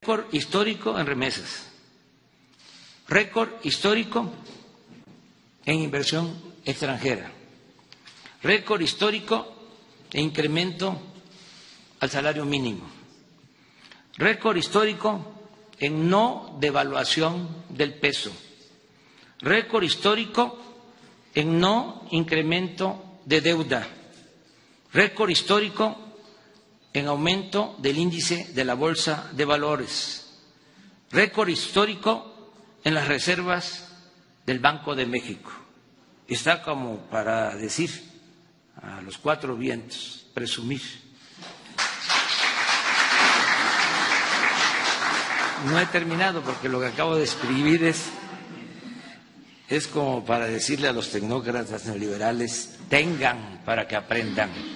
Récord histórico en remesas, récord histórico en inversión extranjera, récord histórico en incremento al salario mínimo, récord histórico en no devaluación del peso, récord histórico en no incremento de deuda, récord histórico en aumento del índice de la Bolsa de Valores, récord histórico en las reservas del Banco de México. Está como para decir a los cuatro vientos, presumir. No he terminado porque lo que acabo de escribir es como para decirle a los tecnócratas neoliberales, tengan para que aprendan.